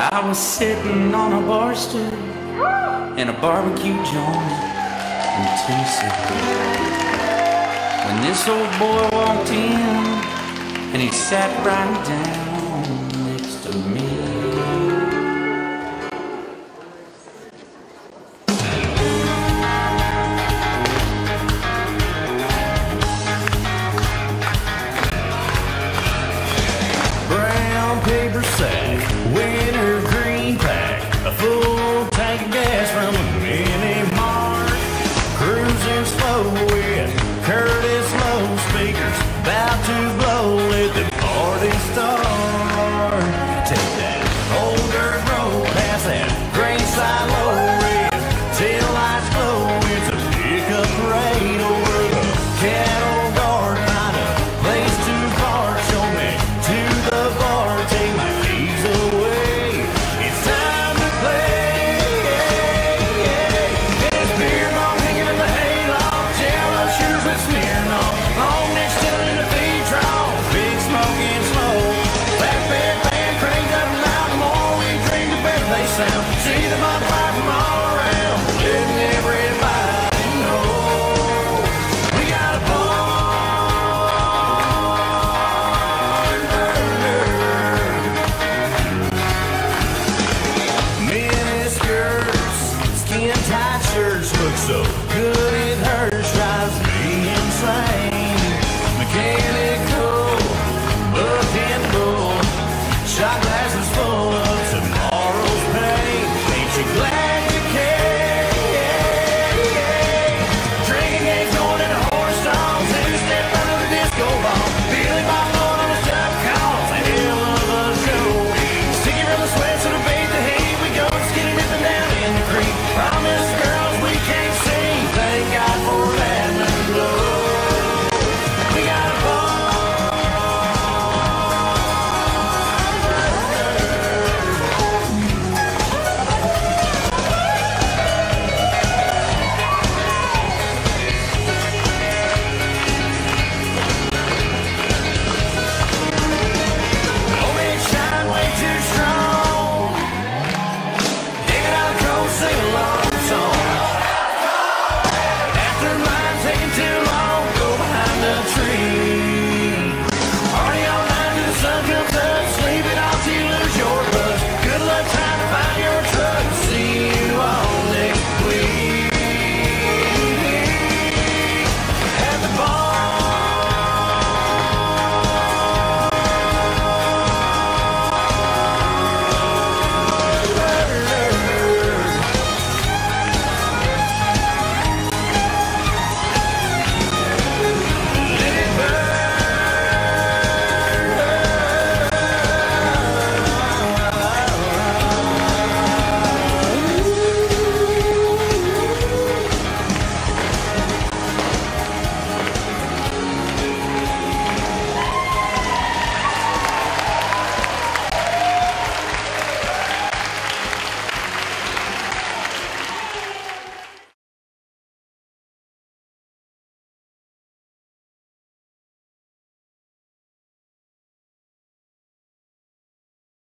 I was sitting on a bar stool in a barbecue joint in Tennessee when this old boy walked in and he sat right down next to me. Brown paper sack, winter green pack, a full tank of gas from a mini mart. Cruising slow with Curtis low speakers, about to blow, let the party start. Take that old dirt road past that grain silo red, tail lights glow, it's a pickup parade over the cattle guard. Find a place to park, show me to the bar, take my keys away. It's time to play. There's beer bong hanging in the hayloft, jello shoes with Smirnoff, long neck still in the feed trough, big smoke and slow. Flatbed band cranks up loud, the more we drink the better they sound. See the bonfire from all around, letting everybody know we got a mini skirts, skin tight shirts look so